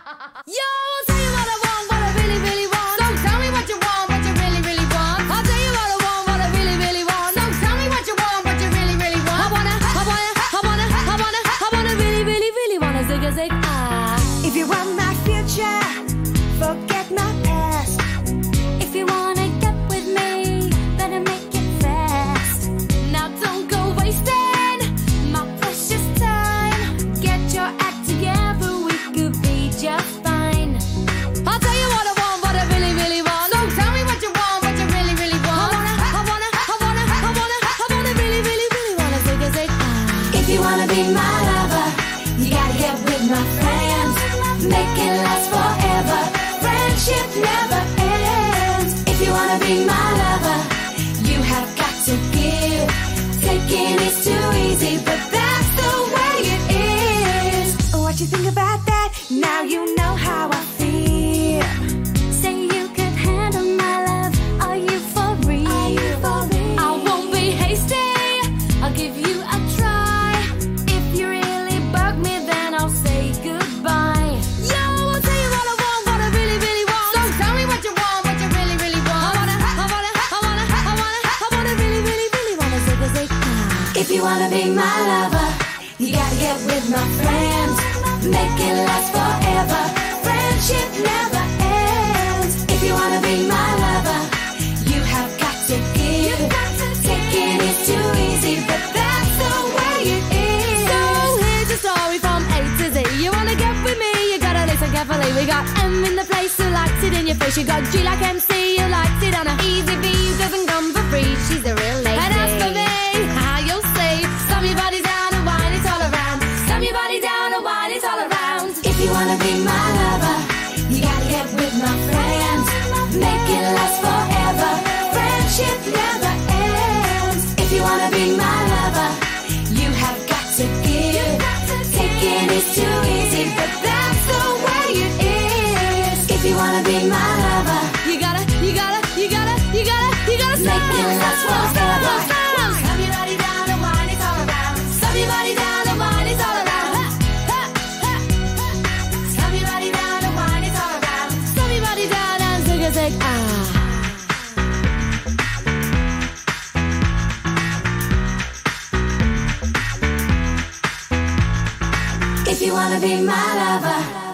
Yo, I'll tell you what I want, what I really, really want. So tell me what you want, what you really, really want. I'll tell you what I want, what I really, really want. So tell me what you want, what you really, really want. I wanna really, really, really wanna zig-a-zig. If you want my future, forget my past. If you wanna get with me, better make it fast. Now don't go wasting my precious time. Get your act together, we could be just fine. I'll tell you what I want, what I really, really want. So tell me what you want, what you really, really want. I wanna really, really, really wanna zig-a-zig. If you wanna be my lover, you gotta get with my friends. Make it last forever. Friendship never ends. If you wanna be my lover, you have got to give. Taking is too easy, but that's the way it is. What you think about that? Now you know how I feel. Say you could handle my love. Are you for real? I won't be hasty. I'll give you a try. If you really bug me, then I'll say goodbye. Yo, I'll tell you what I want, what I really, really want. So tell me what you want, what you really, really want. I wanna really, really, really wanna zig-a-zig. If you wanna be my lover, you gotta get with my friends. Make it last forever. Friendship never ends. If you wanna be my lover, you have got to give. Taking is too easy, but that's the way it is. So here's the story from A to Z. You wanna get with me, you gotta listen carefully. We got M in the place who likes it in your face. You got G like MC who likes it on a easy B who doesn't come for free. She's a real lady. And as for me, how you'll say, slam your body down and wine it all around. Slam your body down and wine it all around. If you wanna be my lover, you gotta get with my friends. Make it last forever. Friendship never ends. If you wanna be my lover, you have got to give. Taking is too easy, but that's the way it is. If you wanna be my lover, You gotta make it last forever. Slam your body down and wine it all around. Slam your body down and wine it all around. Slam your body down and wine it all around. Slam your body down and zig-a-zig. If you wanna be my lover,